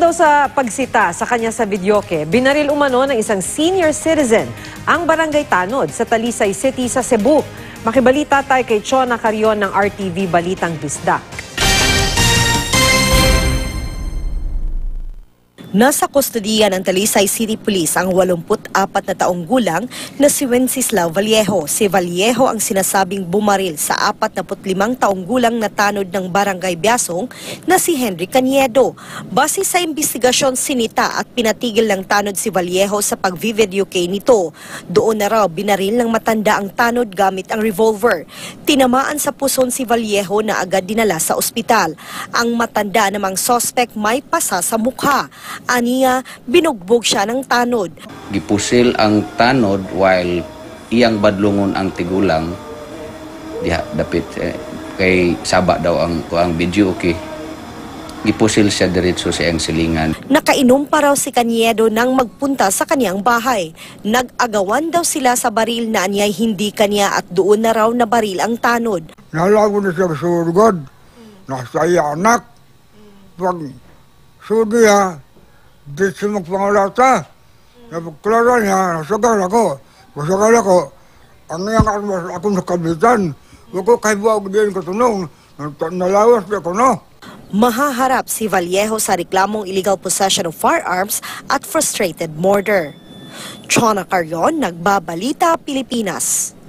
daw sa pagsita sa kanya sa videoke, binaril umano ng isang senior citizen ang Barangay Tanod sa Talisay City sa Cebu. Makibalita tayo kay Chona Carrion ng RTV Balitang Bisda. Nasa kustodiya ng Talisay City Police ang 84 na taong gulang na si Wenceslao Vallejo. Si Vallejo ang sinasabing bumaril sa 45 taong gulang na tanod ng Barangay Biasong na si Henry Caniedo. Base sa investigasyon, sinita at pinatigil ng tanod si Vallejo sa pag-videoke nito. Doon na raw binaril ng matanda ang tanod gamit ang revolver. Tinamaan sa puson si Vallejo na agad dinala sa ospital. Ang matanda namang suspect may pasa sa mukha. Aniya, binugbog siya ng tanod. Gipusil ang tanod while iyang badlungon ang tigulang. Diha, dapit kay saba daw ang video, okay. Gipusil siya diretso sa iyang silingan. Nakainom pa raw si Caniedo nang magpunta sa kanyang bahay. Nag-agawan daw sila sa baril na anyay hindi kanya at doon na raw nabaril ang tanod. Nalago na siya sa surgod. Nasa iya anak. Pag surgiya, di siya magpangalata. Napagklara niya, nasagal ako. Ang iyang akong nakabitan. Huwag ko kayo buwag din katunong. Nalawas niya ko, no? Mahaharap si Vallejo sa reklamong illegal possession of firearms at frustrated murder. Chona Carrion, Nagbabalita, Pilipinas.